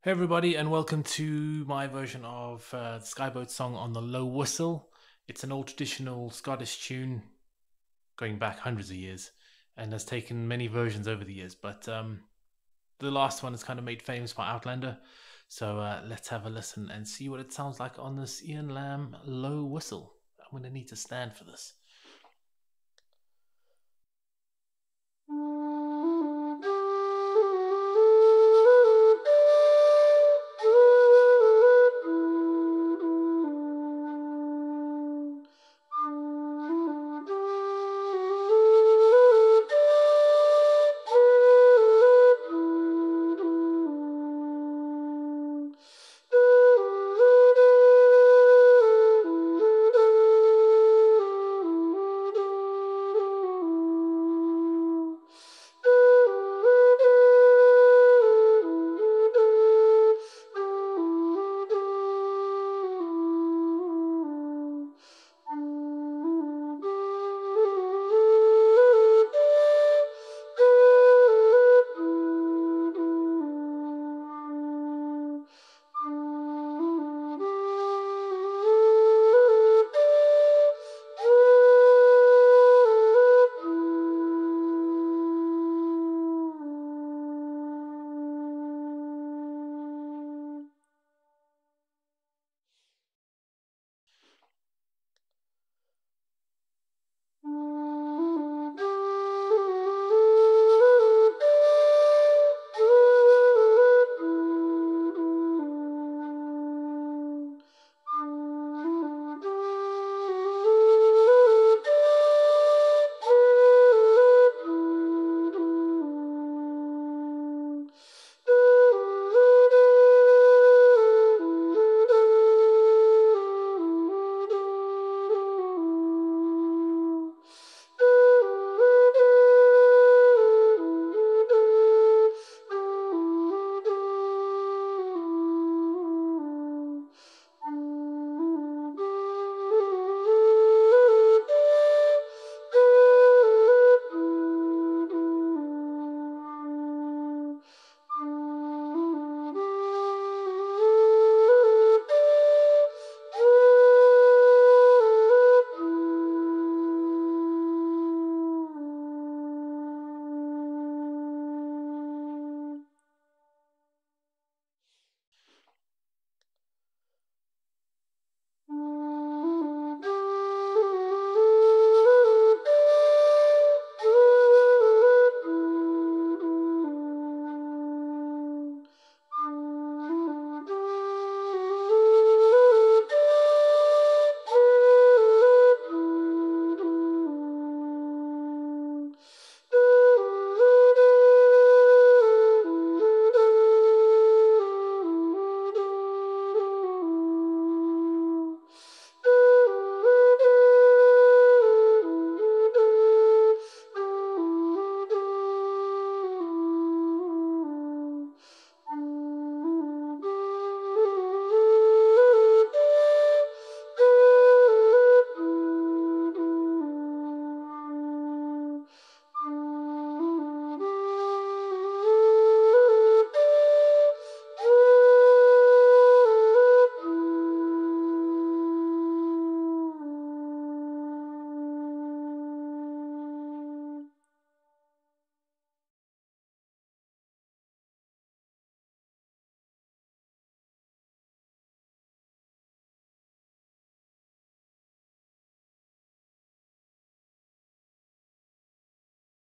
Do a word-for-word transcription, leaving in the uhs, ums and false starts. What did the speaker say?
Hey everybody, and welcome to my version of uh, the Skye Boat song on the Low Whistle. It's an old traditional Scottish tune going back hundreds of years and has taken many versions over the years, but um, the last one is kind of made famous by Outlander. So uh, let's have a listen and see what it sounds like on this Ian Lambe Low Whistle. I'm going to need to stand for this.